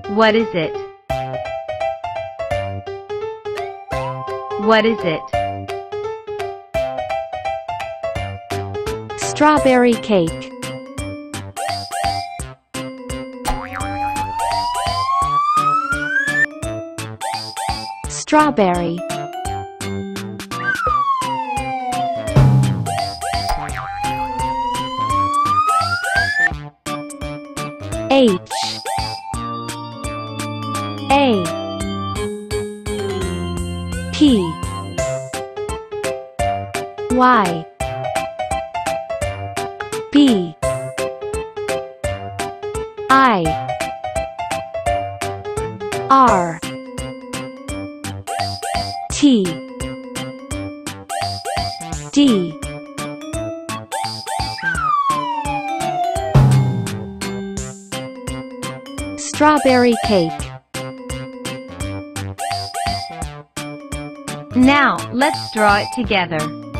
What is it? What is it? Strawberry cake. Strawberry. H A P Y B I R T D Strawberry cake. Now, let's draw it together.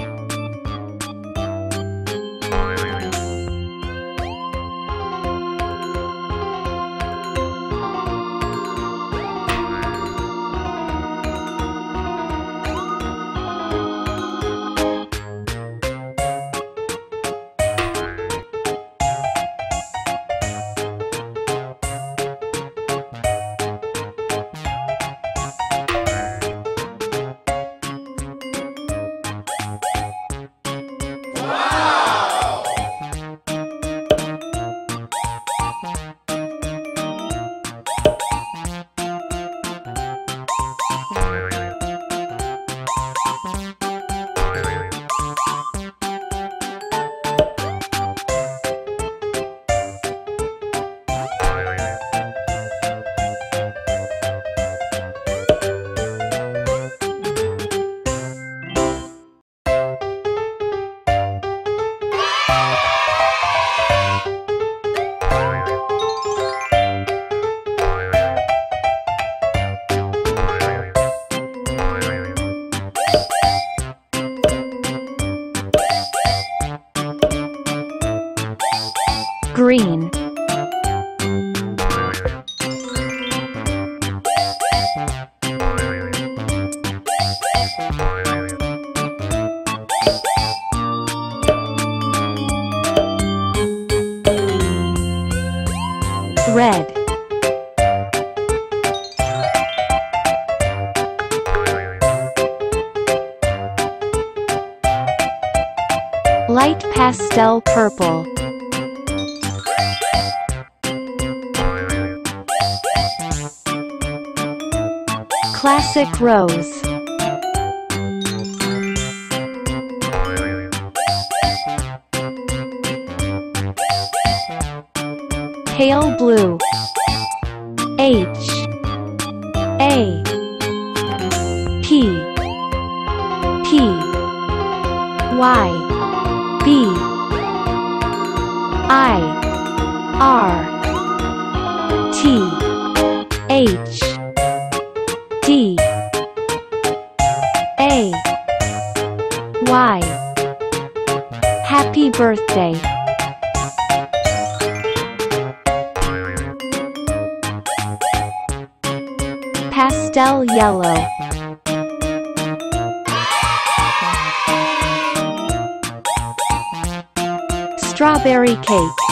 Green. Red. Light pastel purple. Classic rose. Pale blue. H A P P Y B I R T H D A Y. Happy birthday. Pastel yellow. Strawberry cake.